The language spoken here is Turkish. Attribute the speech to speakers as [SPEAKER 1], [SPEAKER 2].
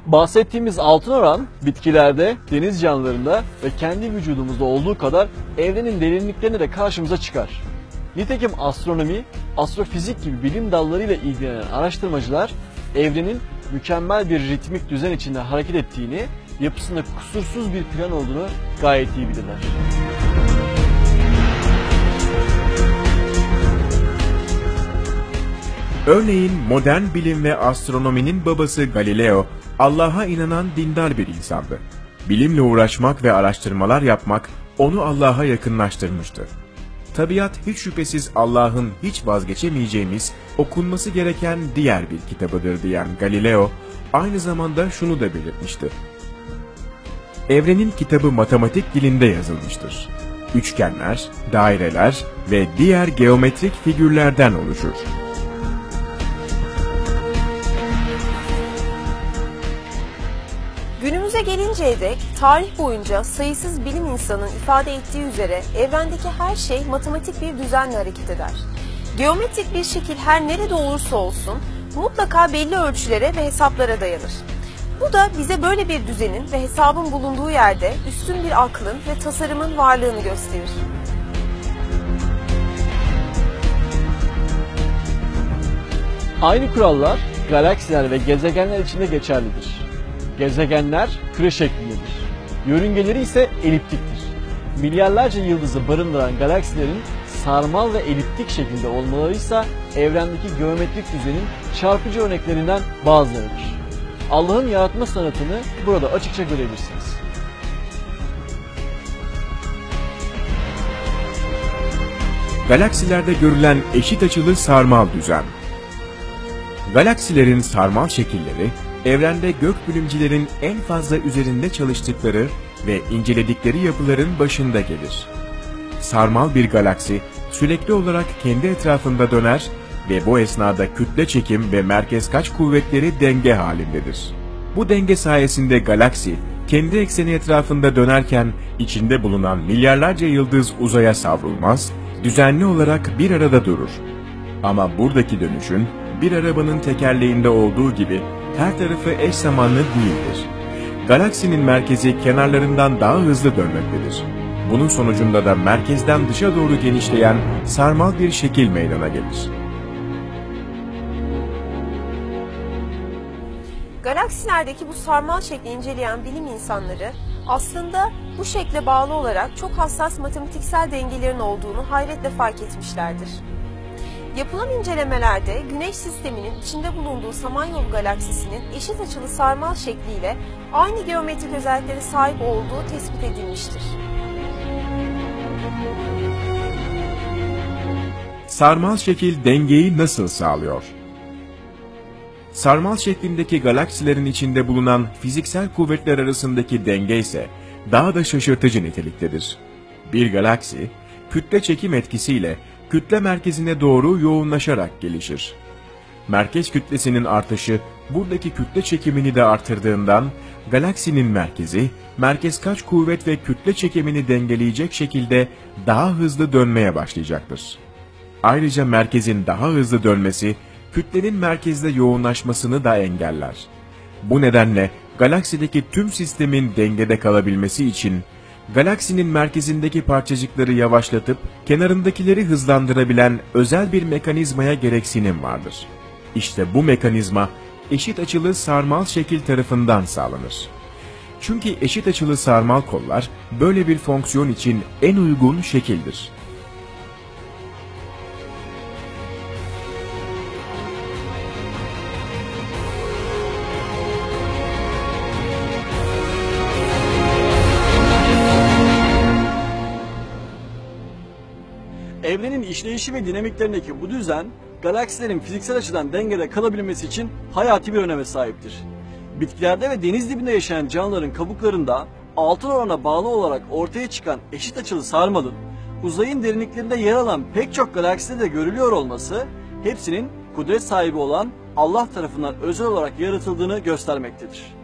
[SPEAKER 1] Bahsettiğimiz altın oran bitkilerde, deniz canlılarında ve kendi vücudumuzda olduğu kadar evrenin derinliklerinde de karşımıza çıkar. Nitekim astronomi, astrofizik gibi bilim dallarıyla ilgilenen araştırmacılar evrenin mükemmel bir ritmik düzen içinde hareket ettiğini, yapısında kusursuz bir plan olduğunu gayet iyi bilirler.
[SPEAKER 2] Örneğin modern bilim ve astronominin babası Galileo, Allah'a inanan dindar bir insandı. Bilimle uğraşmak ve araştırmalar yapmak onu Allah'a yakınlaştırmıştı. Tabiat hiç şüphesiz Allah'ın hiç vazgeçemeyeceğimiz, okunması gereken diğer bir kitabıdır diyen Galileo, aynı zamanda şunu da belirtmişti. Evrenin kitabı matematik dilinde yazılmıştır. Üçgenler, daireler ve diğer geometrik figürlerden oluşur.
[SPEAKER 3] Günümüze gelinceye dek tarih boyunca sayısız bilim insanının ifade ettiği üzere evrendeki her şey matematik bir düzenle hareket eder. Geometrik bir şekil her nerede olursa olsun mutlaka belli ölçülere ve hesaplara dayanır. Bu da bize böyle bir düzenin ve hesabın bulunduğu yerde üstün bir aklın ve tasarımın varlığını gösterir.
[SPEAKER 1] Aynı kurallar galaksiler ve gezegenler için de geçerlidir. Gezegenler küre şeklindedir. Yörüngeleri ise eliptiktir. Milyarlarca yıldızı barındıran galaksilerin sarmal ve eliptik şekilde olmaları ise evrendeki geometrik düzenin çarpıcı örneklerinden bazılarıdır. Allah'ın yaratma sanatını burada açıkça görebilirsiniz.
[SPEAKER 2] Galaksilerde görülen eşit açılı sarmal düzen. Galaksilerin sarmal şekilleri, evrende gökbilimcilerin en fazla üzerinde çalıştıkları ve inceledikleri yapıların başında gelir. Sarmal bir galaksi sürekli olarak kendi etrafında döner ve bu esnada kütle çekim ve merkez kaç kuvvetleri denge halindedir. Bu denge sayesinde galaksi kendi ekseni etrafında dönerken içinde bulunan milyarlarca yıldız uzaya savrulmaz, düzenli olarak bir arada durur. Ama buradaki dönüşün bir arabanın tekerleğinde olduğu gibi her tarafı eş zamanlı değildir. Galaksinin merkezi kenarlarından daha hızlı dönmektedir. Bunun sonucunda da merkezden dışa doğru genişleyen sarmal bir şekil meydana gelir.
[SPEAKER 3] Galaksilerdeki bu sarmal şekli inceleyen bilim insanları aslında bu şekle bağlı olarak çok hassas matematiksel dengelerin olduğunu hayretle fark etmişlerdir. Yapılan incelemelerde Güneş sisteminin içinde bulunduğu Samanyolu galaksisinin eşit açılı sarmal şekliyle aynı geometrik özelliklere sahip olduğu tespit edilmiştir.
[SPEAKER 2] Sarmal şekil dengeyi nasıl sağlıyor? Sarmal şeklindeki galaksilerin içinde bulunan fiziksel kuvvetler arasındaki denge ise daha da şaşırtıcı niteliktedir. Bir galaksi, kütle çekim etkisiyle kütle merkezine doğru yoğunlaşarak gelişir. Merkez kütlesinin artışı buradaki kütle çekimini de artırdığından galaksinin merkezi, merkez kaç kuvvet ve kütle çekimini dengeleyecek şekilde daha hızlı dönmeye başlayacaktır. Ayrıca merkezin daha hızlı dönmesi, kütlenin merkezde yoğunlaşmasını da engeller. Bu nedenle galaksideki tüm sistemin dengede kalabilmesi için galaksinin merkezindeki parçacıkları yavaşlatıp kenarındakileri hızlandırabilen özel bir mekanizmaya gereksinim vardır. İşte bu mekanizma eşit açılı sarmal şekil tarafından sağlanır. Çünkü eşit açılı sarmal kollar böyle bir fonksiyon için en uygun şekildir.
[SPEAKER 1] Evrenin işleyişi ve dinamiklerindeki bu düzen, galaksilerin fiziksel açıdan dengede kalabilmesi için hayati bir öneme sahiptir. Bitkilerde ve deniz dibinde yaşayan canlıların kabuklarında altın orana bağlı olarak ortaya çıkan eşit açılı sarmalın, uzayın derinliklerinde yer alan pek çok galakside de görülüyor olması, hepsinin kudret sahibi olan Allah tarafından özel olarak yaratıldığını göstermektedir.